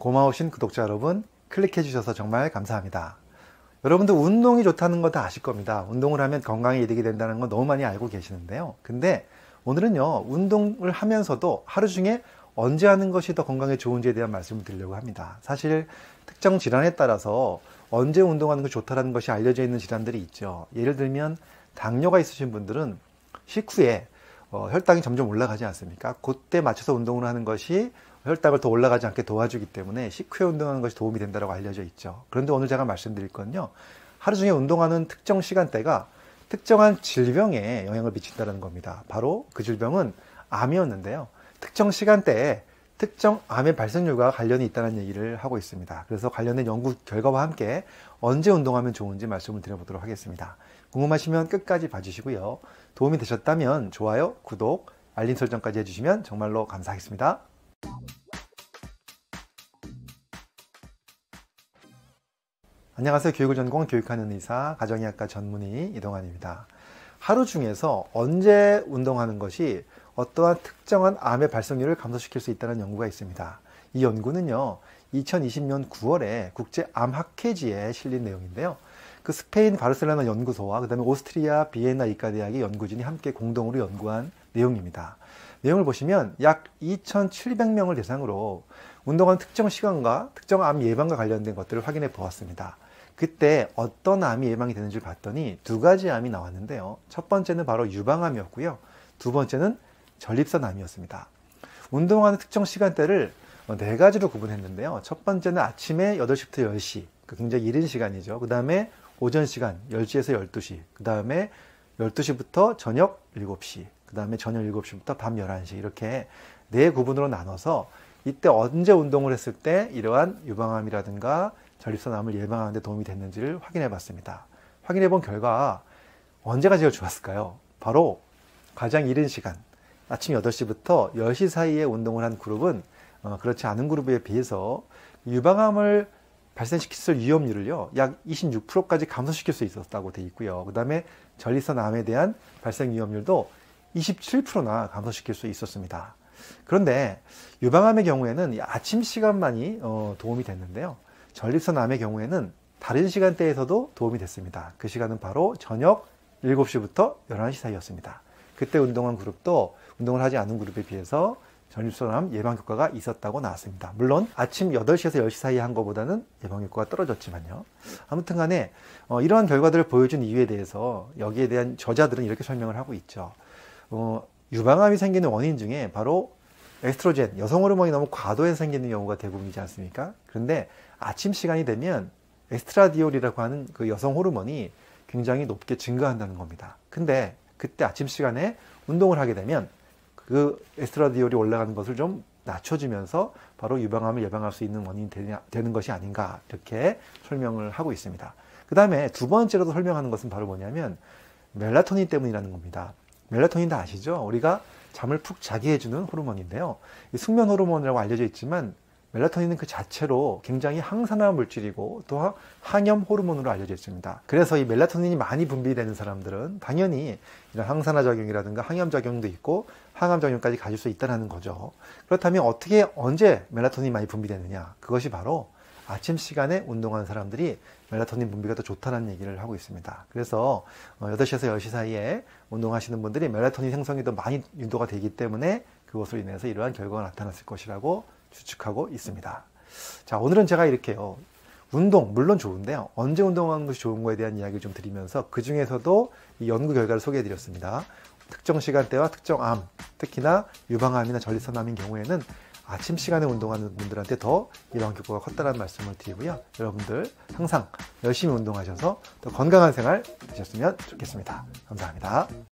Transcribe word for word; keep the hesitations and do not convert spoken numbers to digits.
고마우신 구독자 여러분, 클릭해 주셔서 정말 감사합니다. 여러분들 운동이 좋다는 거 다 아실 겁니다. 운동을 하면 건강에 이득이 된다는 거 너무 많이 알고 계시는데요. 근데 오늘은요, 운동을 하면서도 하루 중에 언제 하는 것이 더 건강에 좋은지에 대한 말씀을 드리려고 합니다. 사실 특정 질환에 따라서 언제 운동하는 것이 좋다는 것이 알려져 있는 질환들이 있죠. 예를 들면 당뇨가 있으신 분들은 식후에 어, 혈당이 점점 올라가지 않습니까? 그때 맞춰서 운동을 하는 것이 혈당을 더 올라가지 않게 도와주기 때문에 식후에 운동하는 것이 도움이 된다고 알려져 있죠. 그런데 오늘 제가 말씀드릴 건요, 하루 중에 운동하는 특정 시간대가 특정한 질병에 영향을 미친다는 겁니다. 바로 그 질병은 암이었는데요, 특정 시간대에 특정 암의 발생률과 관련이 있다는 얘기를 하고 있습니다. 그래서 관련된 연구 결과와 함께 언제 운동하면 좋은지 말씀을 드려보도록 하겠습니다. 궁금하시면 끝까지 봐주시고요. 도움이 되셨다면 좋아요, 구독, 알림 설정까지 해주시면 정말로 감사하겠습니다. 안녕하세요. 교육을 전공 교육하는 의사, 가정의학과 전문의 이동환입니다. 하루 중에서 언제 운동하는 것이 어떠한 특정한 암의 발생률을 감소시킬 수 있다는 연구가 있습니다. 이 연구는요, 이천이십 년 구월에 국제암학회지에 실린 내용인데요. 그 스페인 바르셀로나 연구소와 그 다음에 오스트리아 비엔나 의과대학의 연구진이 함께 공동으로 연구한 내용입니다. 내용을 보시면 약 이천칠백 명을 대상으로 운동하는 특정 시간과 특정 암 예방과 관련된 것들을 확인해 보았습니다. 그때 어떤 암이 예방이 되는지를 봤더니 두 가지 암이 나왔는데요. 첫 번째는 바로 유방암이었고요. 두 번째는 전립선암이었습니다. 운동하는 특정 시간대를 네 가지로 구분했는데요. 첫 번째는 아침에 여덟 시부터 열 시, 굉장히 이른 시간이죠. 그 다음에 오전 시간 열 시에서 열두 시, 그 다음에 열두 시부터 저녁 일곱 시, 그 다음에 저녁 일곱 시부터 밤 열한 시, 이렇게 네 구분으로 나눠서 이때 언제 운동을 했을 때 이러한 유방암이라든가 전립선암을 예방하는 데 도움이 됐는지를 확인해 봤습니다. 확인해 본 결과 언제가 제일 좋았을까요? 바로 가장 이른 시간, 아침 여덟 시부터 열 시 사이에 운동을 한 그룹은 어, 그렇지 않은 그룹에 비해서 유방암을 발생시킬 위험률을요, 약 이십육 퍼센트까지 감소시킬 수 있었다고 되어 있고요. 그 다음에 전립선암에 대한 발생 위험률도 이십칠 퍼센트나 감소시킬 수 있었습니다. 그런데 유방암의 경우에는 아침 시간만이 어, 도움이 됐는데요. 전립선암의 경우에는 다른 시간대에서도 도움이 됐습니다. 그 시간은 바로 저녁 일곱 시부터 열한 시 사이였습니다. 그때 운동한 그룹도 운동을 하지 않은 그룹에 비해서 전립선암 예방 효과가 있었다고 나왔습니다. 물론 아침 여덟 시에서 열 시 사이에 한 것보다는 예방 효과가 떨어졌지만요. 아무튼 간에 어, 이러한 결과들을 보여준 이유에 대해서 여기에 대한 저자들은 이렇게 설명을 하고 있죠. 어, 유방암이 생기는 원인 중에 바로 에스트로겐, 여성 호르몬이 너무 과도해서 생기는 경우가 대부분이지 않습니까? 그런데 아침 시간이 되면 에스트라디올이라고 하는 그 여성 호르몬이 굉장히 높게 증가한다는 겁니다. 근데 그때 아침 시간에 운동을 하게 되면 그 에스트라디올이 올라가는 것을 좀 낮춰주면서 바로 유방암을 예방할 수 있는 원인이 되냐, 되는 것이 아닌가, 이렇게 설명을 하고 있습니다. 그 다음에 두 번째로도 설명하는 것은 바로 뭐냐면 멜라토닌 때문이라는 겁니다. 멜라토닌 다 아시죠? 우리가 잠을 푹 자게 해주는 호르몬인데요. 이 숙면 호르몬이라고 알려져 있지만 멜라토닌은 그 자체로 굉장히 항산화 물질이고 또 항염 호르몬으로 알려져 있습니다. 그래서 이 멜라토닌이 많이 분비되는 사람들은 당연히 이런 항산화 작용이라든가 항염 작용도 있고 항암 작용까지 가질 수 있다는 거죠. 그렇다면 어떻게 언제 멜라토닌이 많이 분비되느냐? 그것이 바로 아침 시간에 운동하는 사람들이 멜라토닌 분비가 더 좋다는 얘기를 하고 있습니다. 그래서 여덟 시에서 열 시 사이에 운동하시는 분들이 멜라토닌 생성이 더 많이 유도가 되기 때문에 그것으로 인해서 이러한 결과가 나타났을 것이라고 추측하고 있습니다. 자, 오늘은 제가 이렇게요, 운동 물론 좋은데요, 언제 운동하는 것이 좋은 거에 대한 이야기를 좀 드리면서 그 중에서도 이 연구 결과를 소개해 드렸습니다. 특정 시간대와 특정 암, 특히나 유방암이나 전립선암인 경우에는 아침 시간에 운동하는 분들한테 더 예방 효과가 컸다는 말씀을 드리고요. 여러분들 항상 열심히 운동하셔서 더 건강한 생활 되셨으면 좋겠습니다. 감사합니다.